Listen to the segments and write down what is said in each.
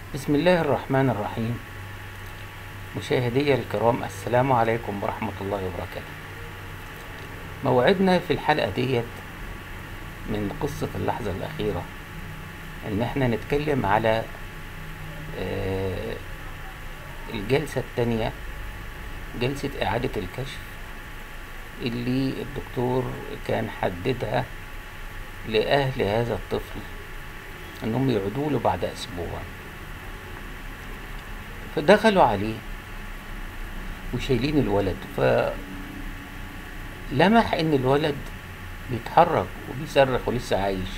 بسم الله الرحمن الرحيم. مشاهدي الكرام، السلام عليكم ورحمة الله وبركاته. موعدنا في الحلقة ديت من قصة اللحظة الأخيرة إن احنا نتكلم على آه، الجلسة التانية، جلسة إعادة الكشف اللي الدكتور كان حددها لأهل هذا الطفل إنهم يعودوا له بعد أسبوع. فدخلوا عليه وشايلين الولد، فلمح ان الولد بيتحرك وبيصرخ ولسه عايش.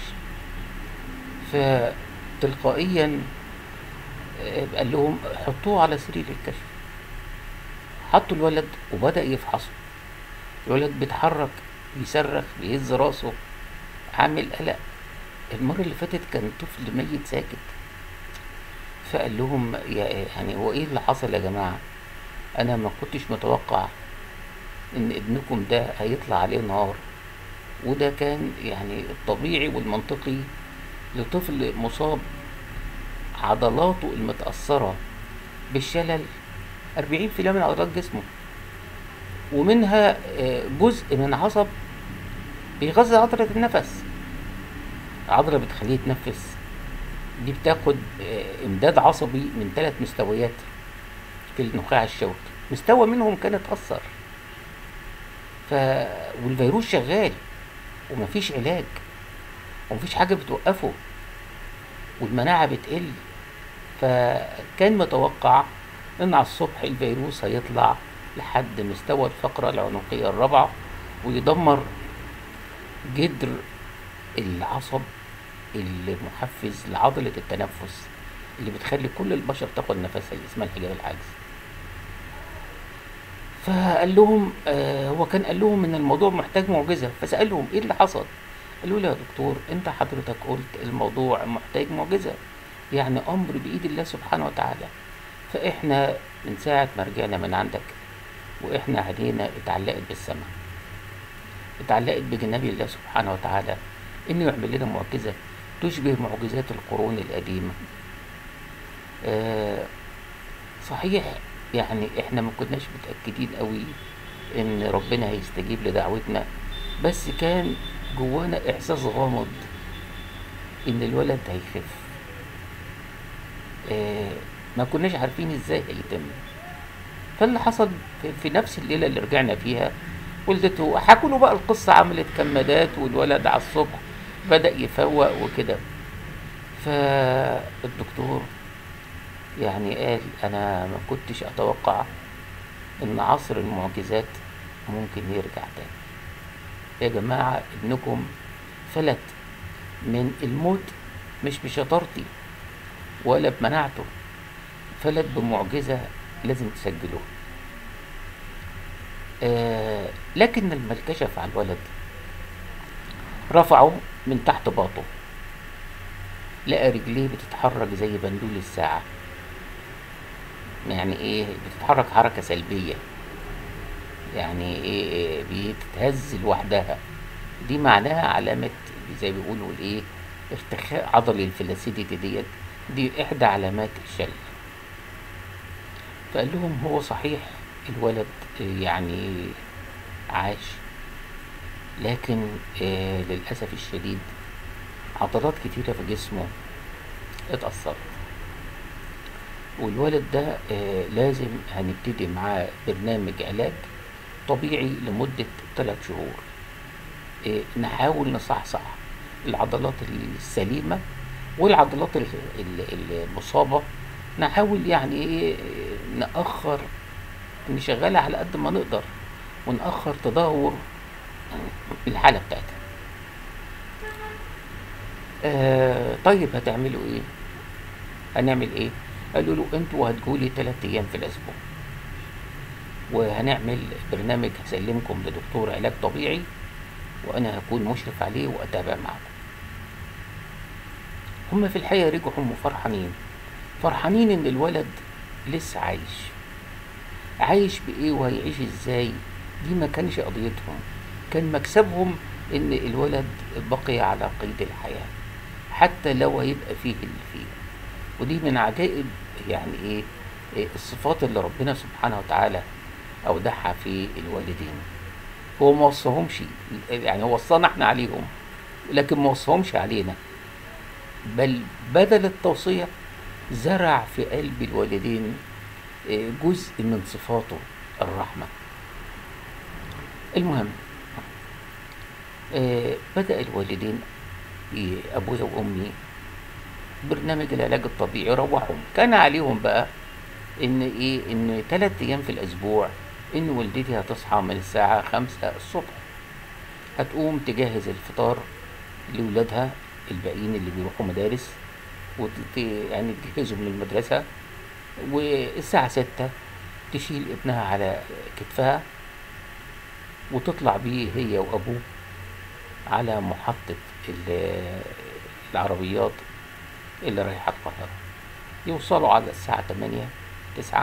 فتلقائيا قال لهم حطوه على سرير الكشف. حطوا الولد وبدأ يفحصه. الولد بيتحرك، بيصرخ، بيهز راسه، عامل قلق. المرة اللي فاتت كان طفل ميت ساكت. فقال لهم يعني هو ايه اللي حصل يا جماعة؟ انا ما كنتش متوقع ان ابنكم ده هيطلع عليه نار، وده كان يعني الطبيعي والمنطقي لطفل مصاب عضلاته المتأثرة بالشلل. 40% من عضلات جسمه، ومنها جزء من عصب بيغذي عضلة النفس، عضلة بتخليه يتنفس. دي بتاخد امداد عصبي من 3 مستويات في النخاع الشوكي. مستوى منهم كان اتأثر، ف والفيروس شغال ومفيش علاج ومفيش حاجة بتوقفه، والمناعة بتقل. فكان متوقع ان على الصبح الفيروس هيطلع لحد مستوى الفقرة العنقية الرابعة ويدمر جدر العصب المحفز لعضلة التنفس اللي بتخلي كل البشر تاخد نفسها، اللي اسمها الحجاب الحاجز. فقال لهم هو كان قال لهم ان الموضوع محتاج معجزة. فسألهم ايه اللي حصل؟ قالوا له يا دكتور، انت حضرتك قلت الموضوع محتاج معجزة، يعني امر بايد الله سبحانه وتعالى. فاحنا من ساعة ما رجعنا من عندك واحنا عينينا اتعلقت بالسماء، اتعلقت بجناب الله سبحانه وتعالى انه يعمل لنا معجزة تشبه معجزات القرون القديمة. آه صحيح، يعني احنا ما كناش متأكدين قوي ان ربنا هيستجيب لدعوتنا، بس كان جوانا احساس غامض ان الولد هيخف. ما كناش عارفين ازاي هيتم. فاللي حصل في نفس الليلة اللي رجعنا فيها، والدته حكوا له بقى القصة، عملت كمادات والولد على الصبح بدأ يفوق وكده. فالدكتور يعني قال انا ما كنتش اتوقع ان عصر المعجزات ممكن يرجع تاني. يا جماعة، ابنكم فلت من الموت مش بشطارتي ولا بمناعته، فلت بمعجزة لازم تسجلوها. لكن لما الكشف على الولد رفعه من تحت باطه، لقى رجليه بتتحرك زي بندول الساعة. يعني ايه بتتحرك؟ حركة سلبية، يعني ايه بتتهز لوحدها. دي معناها علامة زي بيقولوا ايه، ارتخاء عضلي الفلاسيديتي ديت. دي احدى علامات الشلل. فقال لهم هو صحيح الولد يعني عاش، لكن للأسف الشديد عضلات كتيرة في جسمه اتأثرت، والولد ده لازم هنبتدي معاه برنامج علاج طبيعي لمدة 3 شهور. نحاول نصحصح العضلات السليمة، والعضلات المصابة نحاول يعني ايه نأخر نشغلها على قد ما نقدر، ونأخر تدهور الحالة بتاعتها. طيب هتعملوا ايه؟ هنعمل ايه؟ قالوا له انتوا هتجولي 3 ايام في الاسبوع، وهنعمل برنامج هسلمكم لدكتور علاج طبيعي، وانا هكون مشرف عليه واتابع معكم. هم في الحقيقة رجعوا فرحانين، فرحانين ان الولد لسه عايش. عايش بايه وهيعيش ازاي؟ دي ما كانش قضيتهم. كان مكسبهم ان الولد بقي على قيد الحياة، حتى لو هيبقى فيه اللي فيه. ودي من عجائب يعني إيه الصفات اللي ربنا سبحانه وتعالى أودعها في الوالدين. هو ما وصاهمش، يعني هو وصانا احنا عليهم لكن ما وصاهمش علينا، بل بدل التوصية زرع في قلب الوالدين جزء من صفاته الرحمة. المهم بدأ الوالدين أبويا وأمي برنامج العلاج الطبيعي، روحهم كان عليهم بقى إن 3 أيام في الأسبوع إن والدتي هتصحى من الساعة 5 الصبح، هتقوم تجهز الفطار لولادها الباقيين اللي بيروحوا مدارس، يعني تجهزهم للمدرسة، والساعة 6 تشيل ابنها على كتفها وتطلع بيه هي وأبوه على محطة العربيات اللي رايحة القاهرة. يوصلوا على الساعة 8 9،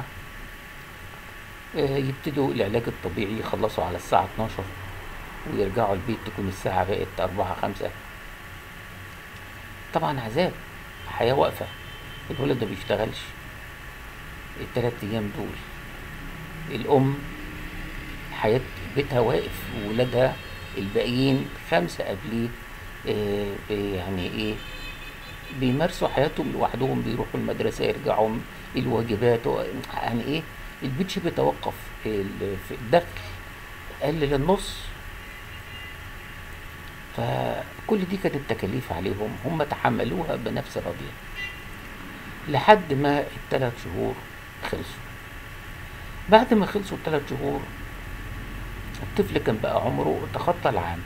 يبتدوا العلاج الطبيعي، يخلصوا على الساعة 12 ويرجعوا البيت تكون الساعة بقت 4 5. طبعا عذاب، حياة واقفة، الولد ما بيشتغلش ال3 أيام دول، الأم حياة بيتها واقف وولادها الباقيين 5 قبليه يعني بيمارسوا حياتهم لوحدهم، بيروحوا المدرسة يرجعوا الواجبات، يعني البيت شبه توقف، في الدخل قل للنص. فكل دي كانت تكاليف عليهم، هم تحملوها بنفس راضية لحد ما ال3 شهور خلصوا. بعد ما خلصوا ال3 شهور الطفل كان بقى عمره تخطى العام.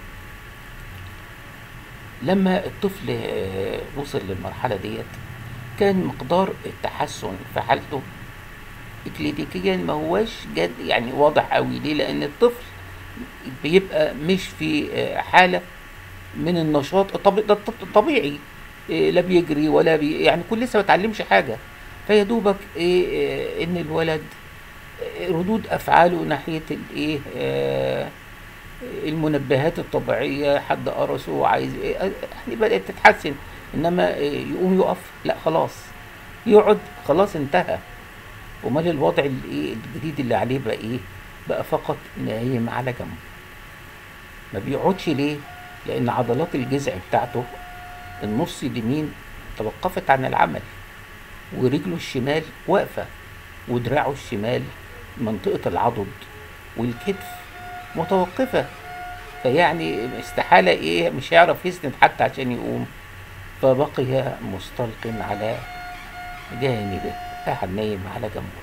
لما الطفل وصل للمرحلة ديت كان مقدار التحسن في حالته اكلينيكيا ما هواش جد يعني واضح قوي. ليه؟ لان الطفل بيبقى مش في حالة من النشاط ده الطبيعي، لا بيجري ولا يعني كل لسه ما اتعلمش حاجة، فيا دوبك ان الولد ردود افعاله ناحية المنبهات الطبيعية، حد قرصه عايز يعني بدأت تتحسن، انما يقوم يقف لا خلاص، يقعد خلاص انتهى. ومال الوضع الجديد اللي عليه بقى بقى فقط نايم على جنب، ما بيقعدش. ليه؟ لان عضلات الجذع بتاعته النص اليمين توقفت عن العمل، ورجله الشمال واقفة، ودراعه الشمال منطقة العضد والكتف متوقفة، فيعني استحالة مش هيعرف يسند حتى عشان يقوم، فبقي مستلق على جانبه، قاعد نايم على جنبه.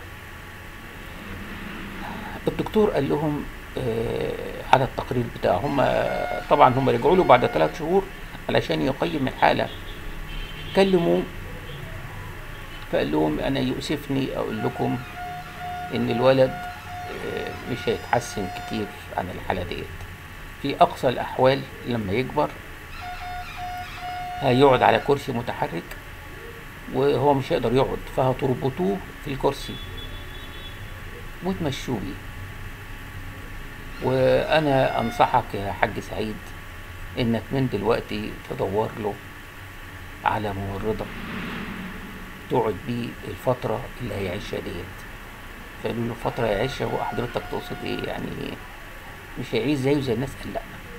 الدكتور قال لهم على التقرير بتاعهم، طبعا هم رجعوا له بعد 3 شهور علشان يقيم الحالة، كلموا فقال لهم أنا يؤسفني أقول لكم إن الولد مش هيتحسن كتير عن الحالة ديت. في أقصى الأحوال لما يكبر هيقعد على كرسي متحرك وهو مش هيقدر يقعد، فهتربطوه في الكرسي وتمشوه بيه. وأنا أنصحك يا حاج سعيد إنك من دلوقتي تدور له على ممرضة تقعد بيه الفترة اللي هيعيشها ديت. فقالوا له فترة يعيشها، وحضرتك تقصد ايه؟ يعني مش هيعيش زيه زي الناس؟ قال لا،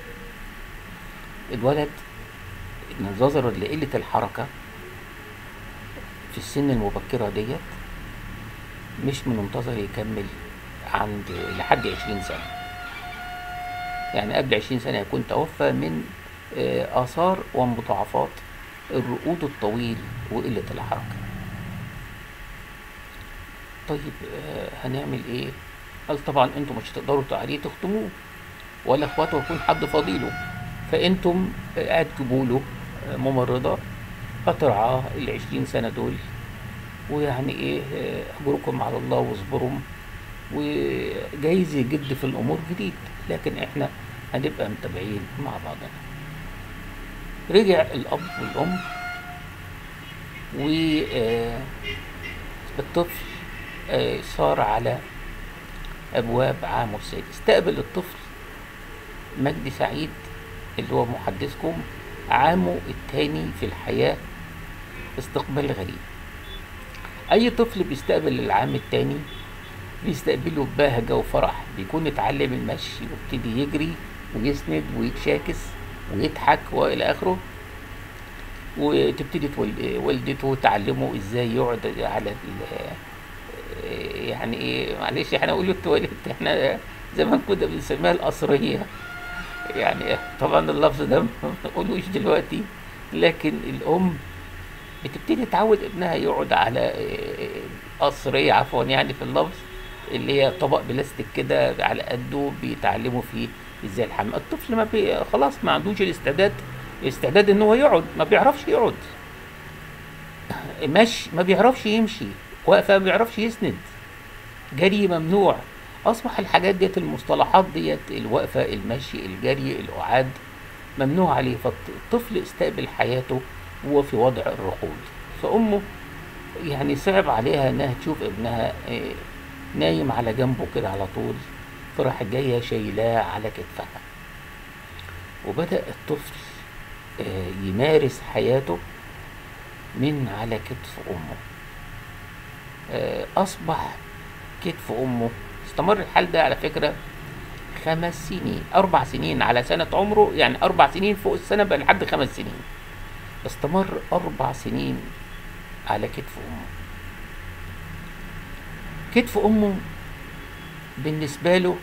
الولد نظرا لقلة الحركة في السن المبكرة ديت مش منتظر يكمل لحد 20 سنة، يعني قبل 20 سنة يكون توفى من آثار ومضاعفات الرقود الطويل وقلة الحركة. طيب هنعمل ايه؟ قال طبعا انتم مش هتقدروا عليه تختموه، ولا اخواته يكون حد فضيله، فانتم تجيبوا له ممرضة هترعاه ال20 سنة دول، ويعني اجركم على الله واصبروا، وجايز يجد في الامور جديد، لكن احنا هنبقى متابعين مع بعضنا. رجع الاب والام، والطفل صار على ابواب عامه السادس. استقبل الطفل مجدي سعيد اللي هو محدثكم عامه الثاني في الحياة استقبال غريب. اي طفل بيستقبل العام التاني بيستقبله ببهجة وفرح، بيكون اتعلم المشي وابتدي يجري ويسند ويتشاكس ويضحك والى اخره. وتبتدي والدته تعلمه ازاي يقعد على يعني ايه، معلش احنا نقول التواليت، احنا زمان كنا بنسميها القصرية. يعني طبعا اللفظ ده ما بنقولوش دلوقتي، لكن الام بتبتدي تعود ابنها يقعد على قصرية، عفوا يعني في اللفظ، اللي هي طبق بلاستيك كده على قده بيتعلموا فيه ازاي الحمام. الطفل ما خلاص ما عندوش الاستعداد ان هو يقعد، ما بيعرفش يقعد، مشي ما بيعرفش يمشي، واقفة ما بيعرفش يسند، جري ممنوع. اصبح الحاجات ديت، المصطلحات ديت، الوقفة، المشي، الجري، القعاد، ممنوع عليه. فالطفل استقبل حياته وهو في وضع الرقود. فأمه يعني صعب عليها انها تشوف ابنها نايم على جنبه كده على طول، فراح جاية شايلاه على كتفها. وبدأ الطفل يمارس حياته من على كتف أمه. أصبح كتف أمه، استمر الحال ده على فكرة 5 سنين، 4 سنين على سنة عمره، يعني 4 سنين فوق السنة بقى لحد 5 سنين. استمر 4 سنين على كتف أمه. كتف أمه بالنسبة له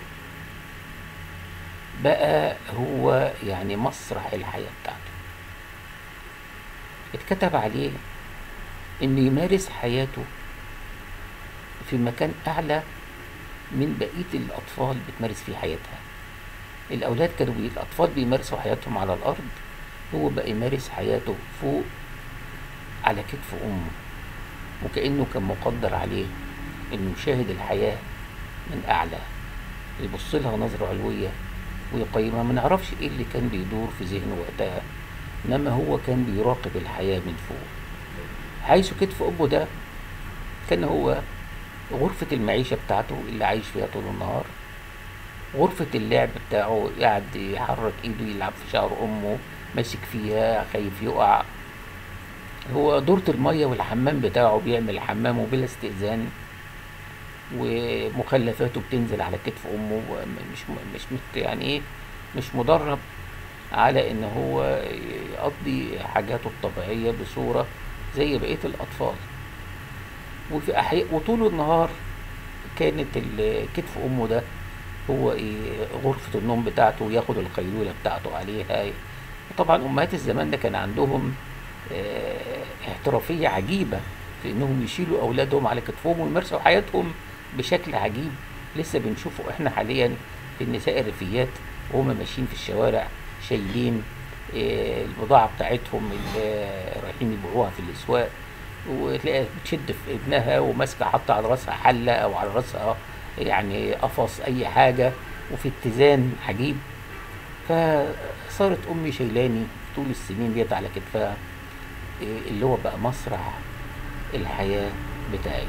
بقى هو يعني مسرح الحياة بتاعته. اتكتب عليه إنه يمارس حياته في مكان أعلى من بقية الأطفال بتمارس فيه حياتها. الأولاد كانوا الأطفال بيمارسوا حياتهم على الأرض، هو بقى يمارس حياته فوق على كتف أمه، وكأنه كان مقدر عليه إنه يشاهد الحياة من أعلى، يبص لها نظرة علوية ويقيمها. ما نعرفش إيه اللي كان بيدور في ذهنه وقتها، إنما هو كان بيراقب الحياة من فوق. حيث كتف أمه ده كان هو غرفة المعيشة بتاعته اللي عايش فيها طول النهار، غرفة اللعب بتاعه، قاعد يحرك ايده يلعب في شعر امه، ماسك فيها خايف يقع. هو دورة المية والحمام بتاعه بيعمل حمامه بلا استئذان، ومخلفاته بتنزل على كتف امه. مش يعني ايه، مش مدرب على ان هو يقضي حاجاته الطبيعية بصورة زي بقية الاطفال. وفي وطول النهار كانت كتف امه ده هو غرفة النوم بتاعته، وياخد القيلولة بتاعته عليها. طبعا امهات الزمان ده كان عندهم احترافية عجيبة في انهم يشيلوا اولادهم على كتفهم ويمارسوا حياتهم بشكل عجيب. لسه بنشوفه احنا حاليا في النساء الريفيات وهم ماشيين في الشوارع شايلين البضاعة بتاعتهم اللي رايحين يبيعوها في الاسواق، وتلاقيها بتشد في ابنها وماسكة حاطة على راسها حلة او على راسها يعني قفص اي حاجة، وفي اتزان عجيب. فصارت امي شيلاني طول السنين ديت على كتفها، اللي هو بقى مسرح الحياة بتاعي.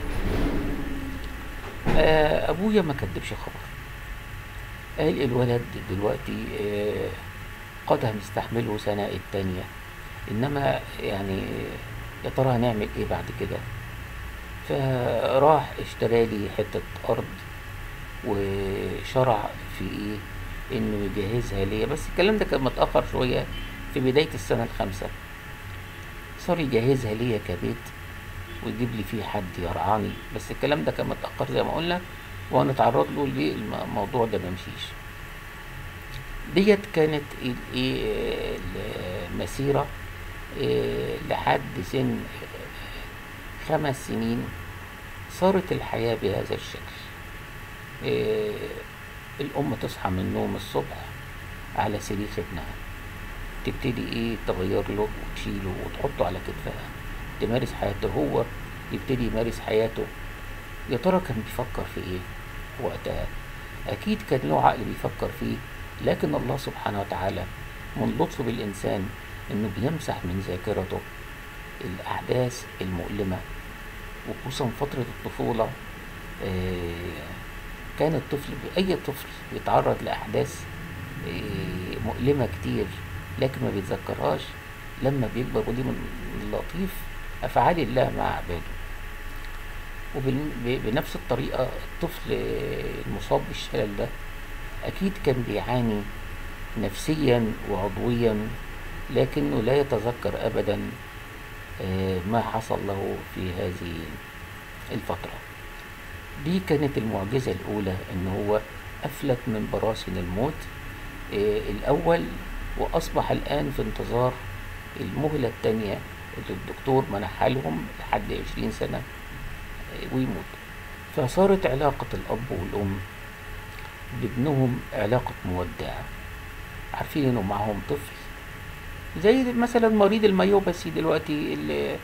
ابويا ما كدبش خبر، قال الولد دلوقتي قد هنستحمله سنة التانية، انما يعني يا ترى هنعمل ايه بعد كده. فراح اشترى لي حتة ارض وشرع في ايه انه يجهزها ليا، بس الكلام ده كان متأخر شوية في بداية السنة الخامسة. صار يجهزها ليا كبيت ويجيب لي فيه حد يرعاني، بس الكلام ده كان متأخر زي ما قلنا، وهنتعرض له للموضوع ده ممشيش. ديت كانت المسيرة لحد سن 5 سنين. صارت الحياة بهذا الشكل. الأم تصحى من النوم الصبح على سرير ابنها، تبتدي تغير له وتشيله وتحطه على كتفها، تمارس حياته، هو يبتدي يمارس حياته. يا ترى كان بيفكر في ايه وقتها؟ اكيد كان له عقل بيفكر فيه، لكن الله سبحانه وتعالى من لطفه بالانسان انه بيمسح من ذاكرته الاحداث المؤلمة، وخصوصا فترة الطفولة. كان الطفل، اي طفل بيتعرض لاحداث مؤلمة كتير لكن ما بيتذكرهاش لما بيكبر. ودي من اللطيف أفعال الله مع عباده. وبنفس الطريقة الطفل المصاب بالشلل ده أكيد كان بيعاني نفسيا وعضويا، لكنه لا يتذكر أبدا ما حصل له في هذه الفترة. دي كانت المعجزة الأولى، إن هو أفلت من براثن الموت الأول، وأصبح الآن في انتظار المهلة التانية اللي الدكتور منحها لهم لحد 20 سنة ويموت. فصارت علاقة الأب والأم بابنهم علاقة مودع، عارفين إنه معهم طفل، زي مثلا مريض الميوباسي دلوقتي اللي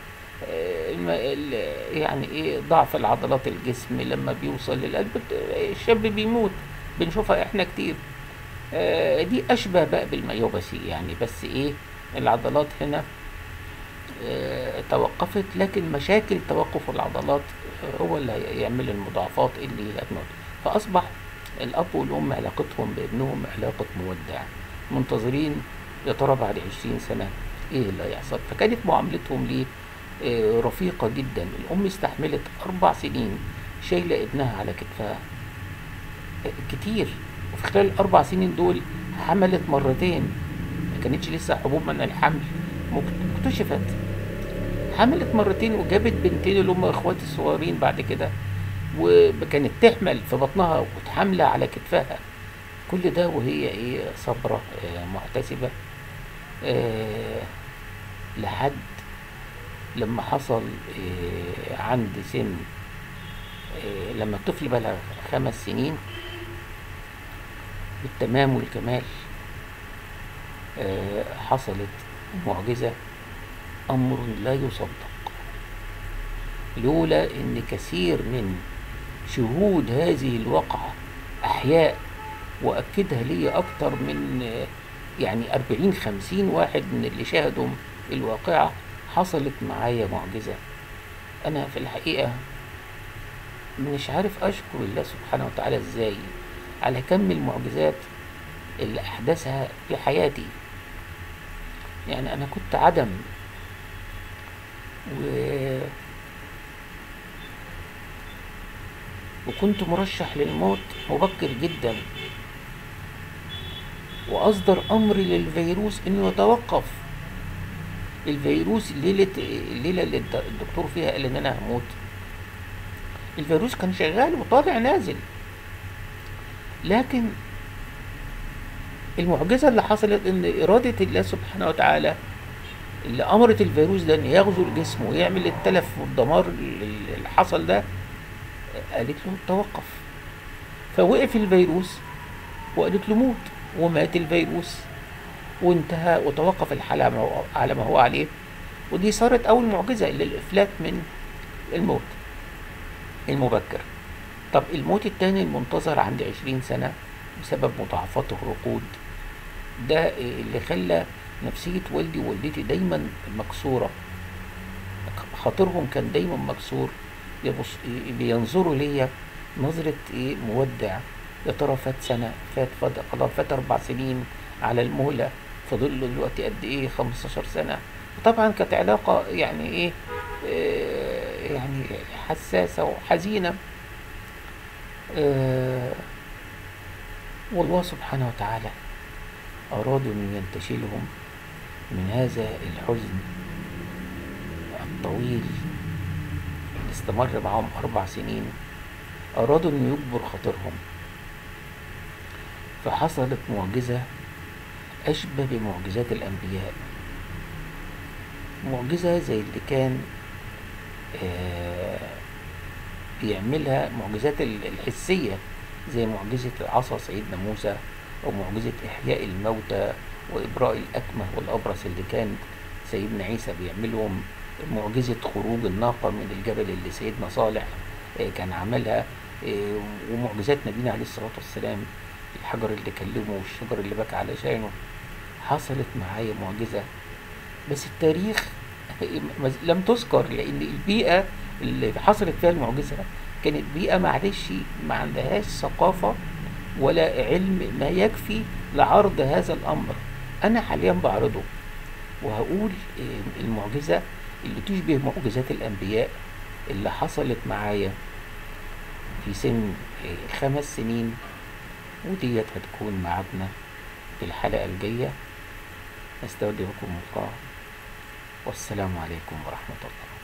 يعني ايه ضعف العضلات الجسم لما بيوصل للقلب الشاب بيموت، بنشوفها احنا كتير. دي اشبه بقى بالميوباسي يعني، بس ايه العضلات هنا توقفت، لكن مشاكل توقف العضلات هو اللي هيعمل المضاعفات اللي هتموت. فاصبح الاب والام علاقتهم بابنهم علاقة مودع، منتظرين يا ترى بعد 20 سنة ايه اللي هيحصل. فكانت معاملتهم ليه رفيقة جدا. الام استحملت 4 سنين شايلة ابنها على كتفها كتير، وفي خلال ال4 سنين دول حملت مرتين، ما كانتش لسه حبوب منع الحمل اكتشفت، حملت مرتين وجابت بنتين اللي هم اخواتي الصغيرين بعد كده، وكانت تحمل في بطنها وتحملها على كتفها. كل ده وهي ايه صبرة محتسبة لحد لما حصل عند سن لما الطفل بلغ 5 سنين بالتمام والكمال حصلت معجزة، أمر لا يصدق، لولا إن كثير من شهود هذه الواقعة أحياء، وأكدها لي أكتر من يعني 40-50 واحد من اللي شاهدوا الواقعة. حصلت معايا معجزة، أنا في الحقيقة مش عارف أشكر الله سبحانه وتعالى إزاي على كم المعجزات اللي أحدثها في حياتي. يعني أنا كنت عدم وكنت مرشح للموت مبكر جدا، وأصدر أمر للفيروس إنه يتوقف. الفيروس الليلة اللي الدكتور فيها قال إن أنا هموت، الفيروس كان شغال وطالع نازل، لكن المعجزة اللي حصلت إن إرادة الله سبحانه وتعالى اللي أمرت الفيروس ده إن يغزو الجسم ويعمل التلف والدمار اللي حصل ده، قالت له توقف. فوقف الفيروس وقالت له موت، ومات الفيروس وانتهى وتوقف الحال على ما هو عليه. ودي صارت أول معجزة للإفلات من الموت المبكر. طب الموت التاني المنتظر عند 20 سنة بسبب مضاعفات الرقود، ده اللي خلى نفسية والدي ووالدتي دايما مكسورة، خاطرهم كان دايما مكسور، بينظروا ليا نظرة مودع. يا ترى فات سنة، خلاص فات 4 سنين على المهلة، فضل له دلوقتي قد ايه 15 سنة. وطبعا كانت علاقة يعني يعني حساسة وحزينة. والله سبحانه وتعالى أرادوا أن ينتشلهم من هذا الحزن الطويل اللي استمر معهم 4 سنين، أرادوا أن يجبر خاطرهم. فحصلت معجزة أشبه بمعجزات الأنبياء، معجزة زي اللي كان بيعملها معجزات الحسية، زي معجزة عصا سيدنا موسى، أو معجزة إحياء الموتى وإبراء الأكمه والأبرص اللي كان سيدنا عيسى بيعملهم، معجزة خروج الناقة من الجبل اللي سيدنا صالح كان عملها، ومعجزات نبينا عليه الصلاة والسلام، الحجر اللي كلمه والشجر اللي بكى علشانه. حصلت معايا معجزة، بس التاريخ لم تذكر، لأن البيئة اللي حصلت فيها المعجزة كانت بيئة معلش ما عندهاش ثقافة ولا علم ما يكفي لعرض هذا الأمر. أنا حاليا بعرضه وهقول المعجزة اللي تشبه معجزات الأنبياء اللي حصلت معايا في سن 5 سنين، وديت هتكون معادنا في الحلقة الجاية. نستودعكم الله، والسلام عليكم ورحمة الله.